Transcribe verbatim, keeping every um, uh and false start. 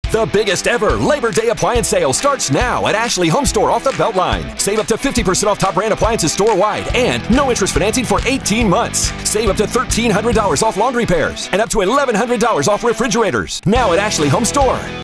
The biggest ever Labor Day appliance sale starts now at Ashley Home Store off the Beltline. Save up to fifty percent off top brand appliances store-wide and no interest financing for eighteen months. Save up to thirteen hundred dollars off laundry pairs and up to eleven hundred dollars off refrigerators. Now at Ashley Home Store.